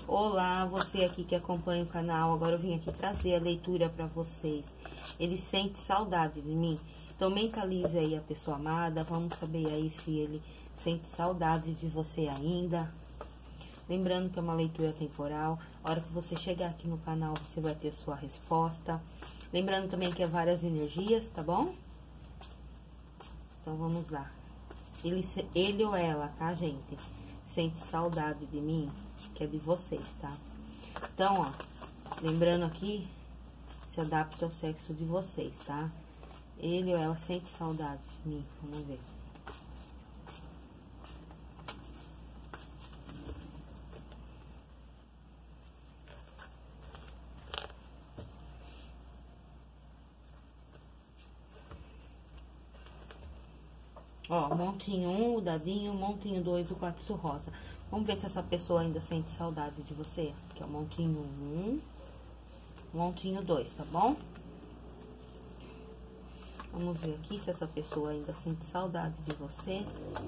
Olá, você aqui que acompanha o canal. Agora eu vim aqui trazer a leitura para vocês. Ele sente saudade de mim? Então mentalize aí a pessoa amada. Vamos saber aí se ele sente saudade de você ainda. Lembrando que é uma leitura temporal. A hora que você chegar aqui no canal, você vai ter sua resposta. Lembrando também que é várias energias, tá bom? Então vamos lá. Ele ou ela, tá, gente? Sente saudade de mim, que é de vocês, tá? Então, ó, lembrando aqui, se adapta ao sexo de vocês, tá? Ele ou ela sente saudade de mim, vamos ver. Ó, montinho 1, o dadinho, montinho 2, o quartzo rosa. Vamos ver se essa pessoa ainda sente saudade de você. Aqui, ó, montinho 1, montinho 2, tá bom? Vamos ver aqui se essa pessoa ainda sente saudade de você.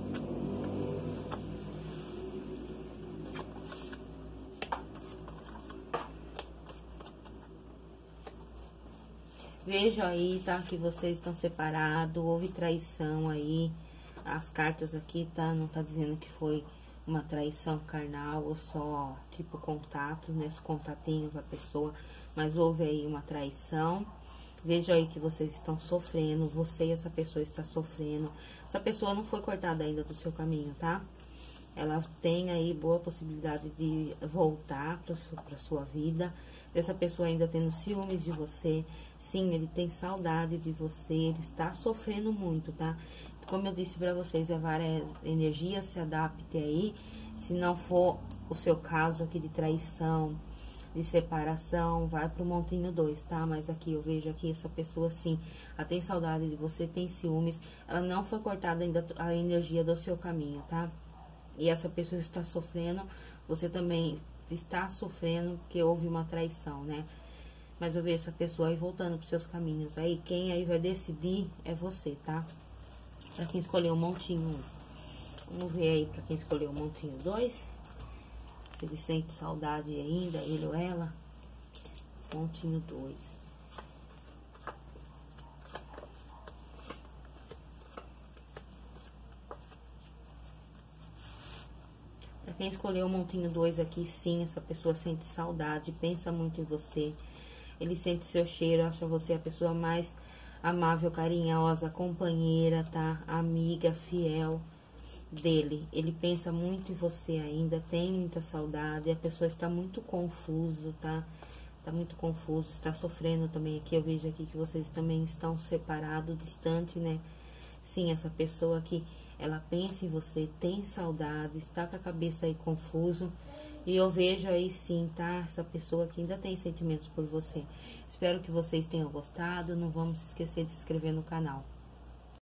Veja aí, tá? Que vocês estão separados, houve traição aí. As cartas aqui, tá? Não tá dizendo que foi uma traição carnal ou só, tipo, contato, né? Contatinho com a pessoa. Mas houve aí uma traição. Veja aí que vocês estão sofrendo. Você e essa pessoa está sofrendo. Essa pessoa não foi cortada ainda do seu caminho, tá? Ela tem aí boa possibilidade de voltar pra sua vida. Essa pessoa ainda tendo ciúmes de você. Sim, ele tem saudade de você. Ele está sofrendo muito, tá? Como eu disse pra vocês, é várias energias, se adapte aí. Se não for o seu caso aqui de traição, de separação, vai pro montinho 2, tá? Mas aqui, eu vejo aqui essa pessoa, sim, ela tem saudade de você, tem ciúmes. Ela não foi cortada ainda a energia do seu caminho, tá? E essa pessoa está sofrendo, você também está sofrendo porque houve uma traição, né? Mas eu vejo essa pessoa aí voltando pros seus caminhos. Aí, quem aí vai decidir é você, tá? Pra quem escolheu o montinho 1. Vamos ver aí pra quem escolheu o montinho 2. Se ele sente saudade ainda, ele ou ela. Montinho 2. Pra quem escolheu o montinho 2 aqui, sim, essa pessoa sente saudade, pensa muito em você. Ele sente seu cheiro, acha você a pessoa mais amável, carinhosa, companheira, tá? Amiga, fiel dele. Ele pensa muito em você ainda, tem muita saudade. A pessoa está muito confuso, tá? Tá muito confuso, está sofrendo também aqui. Eu vejo aqui que vocês também estão separados, distante, né? Sim, essa pessoa aqui, ela pensa em você, tem saudade, está com a cabeça aí confuso. E eu vejo aí sim, tá? Essa pessoa que ainda tem sentimentos por você. Espero que vocês tenham gostado. Não vamos se esquecer de se inscrever no canal.